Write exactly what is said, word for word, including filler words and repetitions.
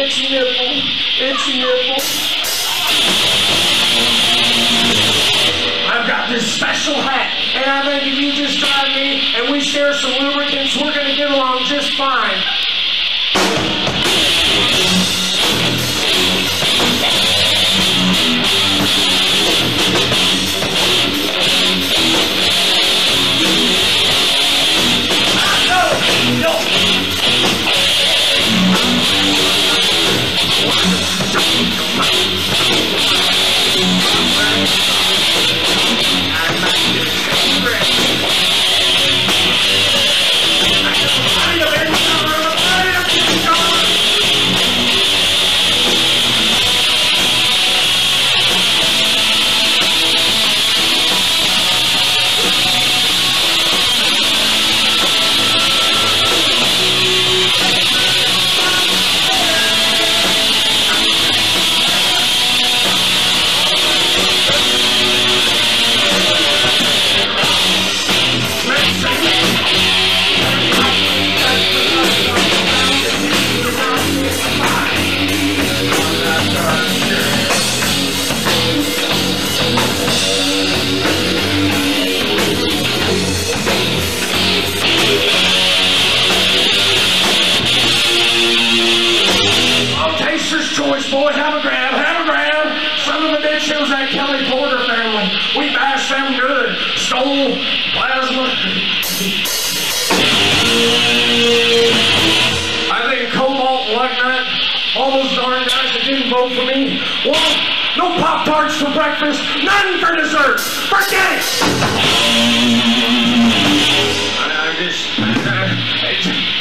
Itchy nipple, itchy nipple. I've got this special hat, and I think if you just drive me and we share some lubricants, we're going to get along just fine. Boys, have a grab, have a grab. Son of a bitch, it was that Kelly Porter family. We bashed them good. Stole, plasma. I think Cobalt and Lucknut, all those darn guys that didn't vote for me, well, no Pop-Tarts for breakfast, none for dessert. Forget it! I, I just... I, I,